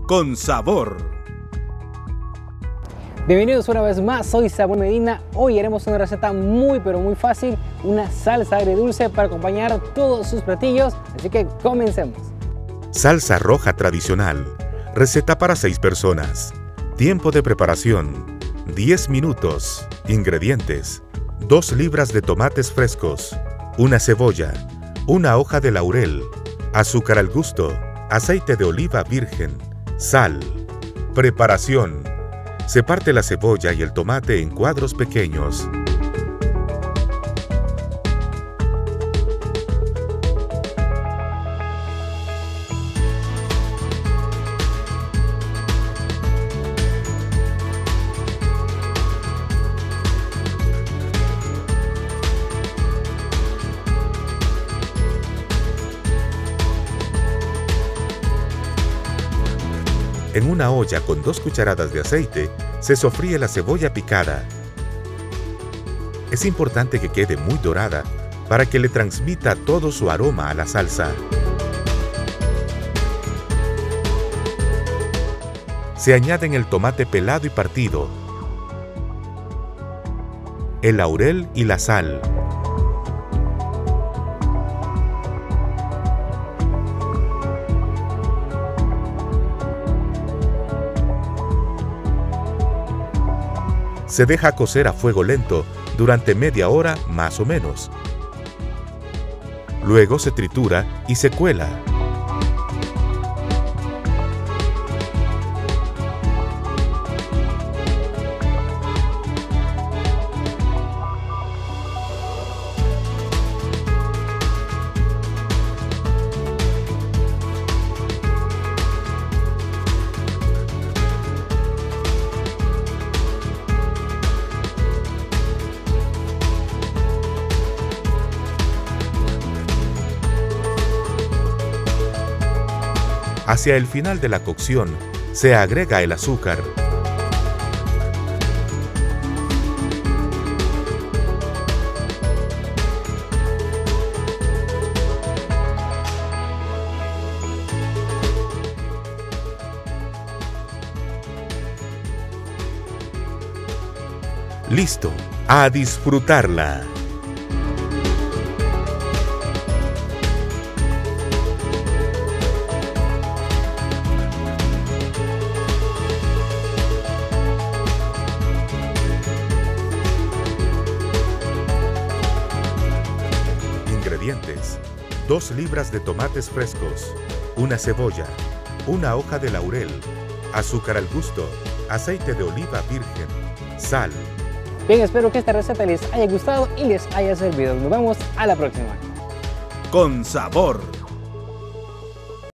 con sabor. Bienvenidos una vez más, soy Sabor Medina. Hoy haremos una receta muy pero muy fácil, una salsa agridulce para acompañar todos sus platillos, así que comencemos. Salsa roja tradicional, receta para 6 personas. Tiempo de preparación, 10 minutos. Ingredientes, 2 libras de tomates frescos, una cebolla, una hoja de laurel, azúcar al gusto, aceite de oliva virgen, sal. Preparación. Se parte la cebolla y el tomate en cuadros pequeños. En una olla con 2 cucharadas de aceite, se sofríe la cebolla picada. Es importante que quede muy dorada para que le transmita todo su aroma a la salsa. Se añaden el tomate pelado y partido, el laurel y la sal. Se deja cocer a fuego lento durante media hora más o menos. Luego se tritura y se cuela. Hacia el final de la cocción, se agrega el azúcar. ¡Listo! ¡A disfrutarla! Ingredientes: 2 libras de tomates frescos, una cebolla, una hoja de laurel, azúcar al gusto, aceite de oliva virgen, sal. Bien, espero que esta receta les haya gustado y les haya servido. Nos vemos a la próxima. Con sabor.